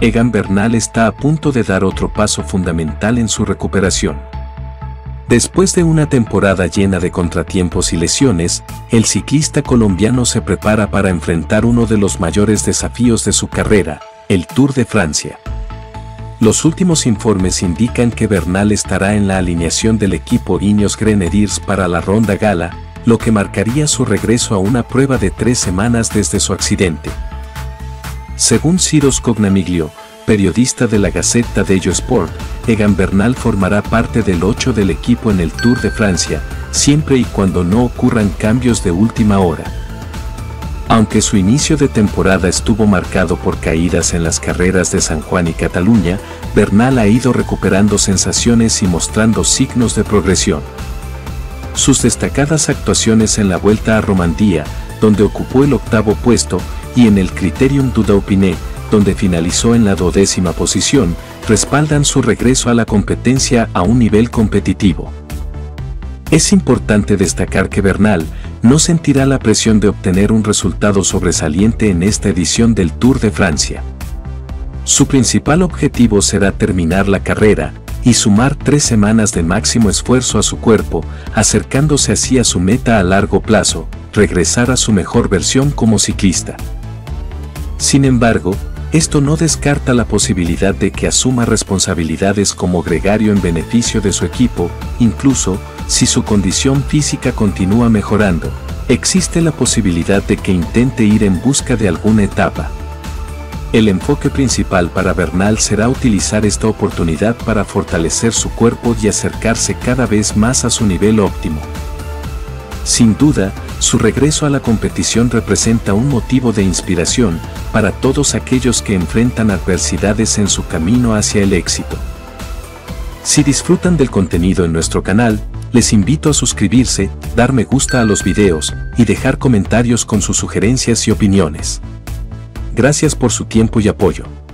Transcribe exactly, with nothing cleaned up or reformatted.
Egan Bernal está a punto de dar otro paso fundamental en su recuperación. Después de una temporada llena de contratiempos y lesiones, el ciclista colombiano se prepara para enfrentar uno de los mayores desafíos de su carrera, el Tour de Francia. Los últimos informes indican que Bernal estará en la alineación del equipo Ineos Grenadiers para la Ronda Gala, lo que marcaría su regreso a una prueba de tres semanas desde su accidente. Según Ciro Scognamiglio, periodista de la Gazzetta dello Sport, Egan Bernal formará parte del ocho del equipo en el Tour de Francia, siempre y cuando no ocurran cambios de última hora. Aunque su inicio de temporada estuvo marcado por caídas en las carreras de San Juan y Cataluña, Bernal ha ido recuperando sensaciones y mostrando signos de progresión. Sus destacadas actuaciones en la Vuelta a Romandía, donde ocupó el octavo puesto, y en el Criterium du Dauphiné, donde finalizó en la duodécima posición, respaldan su regreso a la competencia a un nivel competitivo. Es importante destacar que Bernal no sentirá la presión de obtener un resultado sobresaliente en esta edición del Tour de Francia. Su principal objetivo será terminar la carrera y sumar tres semanas de máximo esfuerzo a su cuerpo, acercándose así a su meta a largo plazo, regresar a su mejor versión como ciclista. Sin embargo, esto no descarta la posibilidad de que asuma responsabilidades como gregario en beneficio de su equipo, incluso si su condición física continúa mejorando, existe la posibilidad de que intente ir en busca de alguna etapa. El enfoque principal para Bernal será utilizar esta oportunidad para fortalecer su cuerpo y acercarse cada vez más a su nivel óptimo. Sin duda, su regreso a la competición representa un motivo de inspiración para todos aquellos que enfrentan adversidades en su camino hacia el éxito. Si disfrutan del contenido en nuestro canal, les invito a suscribirse, dar me gusta a los videos y dejar comentarios con sus sugerencias y opiniones. Gracias por su tiempo y apoyo.